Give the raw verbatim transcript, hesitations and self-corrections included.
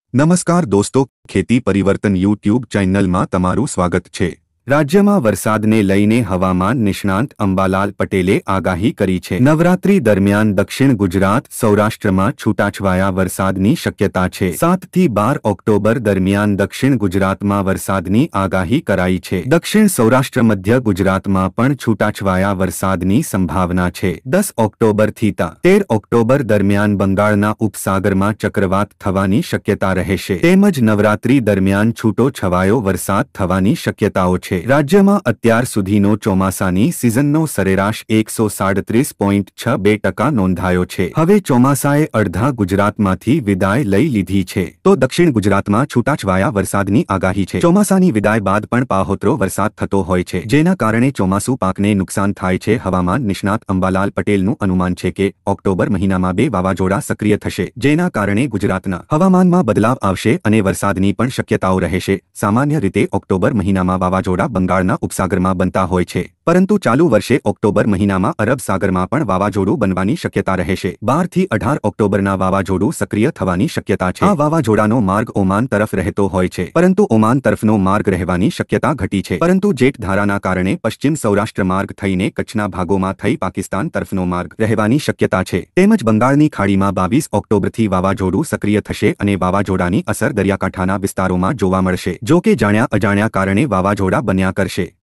નમસ્કાર દોસ્તો, ખેતી પરિવર્તન યુટ્યુબ ચેનલમાં તમારું સ્વાગત છે। રાજ્યમાં વરસાદને લઈને હવામાન નિષ્ણાંત અંબાલાલ પટેલે આગાહી કરી છે। નવરાત્રી દરમિયાન દક્ષિણ ગુજરાત સૌરાષ્ટ્રમાં છૂટાછવાયા વરસાદની શક્યતા છે। સાત થી બાર ઓક્ટોબર દરમિયાન દક્ષિણ ગુજરાતમાં વરસાદની આગાહી કરાઈ છે। દક્ષિણ સૌરાષ્ટ્ર મધ્ય ગુજરાતમાં પણ છૂટાછવાયા વરસાદની સંભાવના છે। દસ ઓક્ટોબરથી તેર ઓક્ટોબર દરમિયાન બંગાળના ઉપસાગરમાં ચક્રવાત થવાની શક્યતા રહેશે તેમજ નવરાત્રી દરમિયાન છૂટો છવાયો વરસાદ થવાની શક્યતાઓ છે। રાજ્યમાં અત્યાર સુધીનો ચોમાસાની સિઝનનો સરેરાશ એકસો સાડત્રીસ પોઈન્ટ છ બે ટકા નોંધાયો છે। હવે ચોમાસાએ અડધા ગુજરાતમાંથી વિદાય લઈ લીધી છે તો દક્ષિણ ગુજરાતમાં છૂટાછવાયા વરસાદની આગાહી છે। ચોમાસાની વિદાય બાદ પણ પાહોતરો વરસાદ થતો હોય છે, જેના કારણે ચોમાસુ પાકને નુકસાન થાય છે। હવામાન નિષ્ણાત અંબાલાલ પટેલનું અનુમાન છે કે ઓક્ટોબર મહિનામાં બે વાવાઝોડા સક્રિય થશે, જેના કારણે ગુજરાતના હવામાનમાં બદલાવ આવશે અને વરસાદની પણ શક્યતાઓ રહેશે। સામાન્ય રીતે ઓક્ટોબર મહિનામાં વાવાઝોડા બંગાળના ઉપસાગરમાં બનતા હોય છે, પરંતુ ચાલુ વર્ષે ઓક્ટોબર મહિનામાં અરબ સાગરમાં પણ વાવાઝોડું બનવાની શક્યતા રહેશે। બાર થી અઢાર ઓક્ટોબરના વાવાઝોડું સક્રિય થવાની શક્યતા છે। આ વાવાઝોડાનો માર્ગ ઓમાન તરફ રહેતો હોય છે, પરંતુ ઓમાન તરફનો માર્ગ રહેવાની શક્યતા ઘટી છે। પરંતુ જેટ ધારાના કારણે પશ્ચિમ સૌરાષ્ટ્ર માર્ગ થઈને કચ્છના ભાગોમાં થઈ પાકિસ્તાન તરફનો માર્ગ રહેવાની શક્યતા છે। તેમજ બંગાળની ખાડીમાં બાવીસ ઓક્ટોબરથી વાવાઝોડું સક્રિય થશે અને વાવાઝોડાની અસર દરિયાકાંઠાના વિસ્તારોમાં જોવા મળશે। જો કે જાણ્યા અજાણ્યા કારણે વાવાઝોડા બન્યા કરશે।